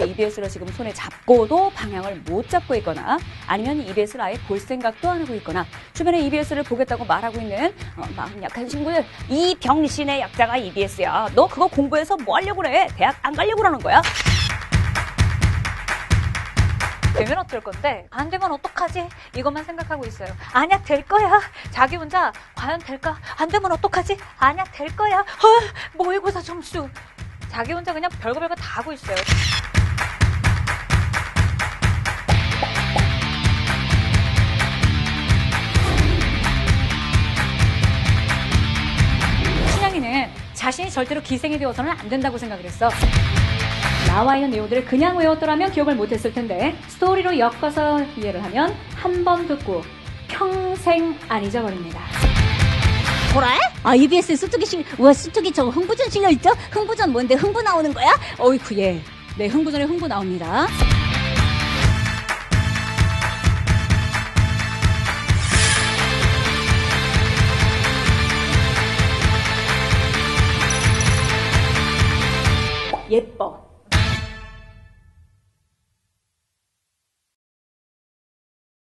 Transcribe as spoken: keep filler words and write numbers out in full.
이비에스를 지금 손에 잡고도 방향을 못 잡고 있거나 아니면 이비에스를 아예 볼 생각도 안 하고 있거나 주변에 이비에스를 보겠다고 말하고 있는 어, 마음 약한 친구들, 이 병신의 약자가 이비에스야. 너 그거 공부해서 뭐 하려고 그래? 대학 안 가려고 그러는 거야? 되면 어떨 건데 안 되면 어떡하지? 이것만 생각하고 있어요. 아니야, 될 거야. 자기 혼자 과연 될까? 안 되면 어떡하지? 아니야, 될 거야. 어, 모의고사 점수. 자기 혼자 그냥 별거 별거 다 하고 있어요. 춘향이는 자신이 절대로 기생이 되어서는 안 된다고 생각을 했어. 나와 있는 내용들을 그냥 외웠더라면 기억을 못했을 텐데 스토리로 엮어서 이해를 하면 한 번 듣고 평생 안 잊어버립니다. 뭐래? 아, 이비에스 수특이 실, 우와, 수특이 저거 흥부전 실려있죠? 흥부전 뭔데 흥부 나오는 거야? 어이쿠, 예. 네, 흥부전에 흥부 나옵니다. 예뻐.